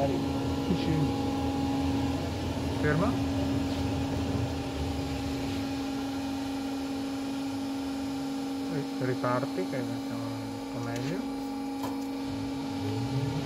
magari. Sì, sì. Ferma. Riparti che mettiamo un po' meglio.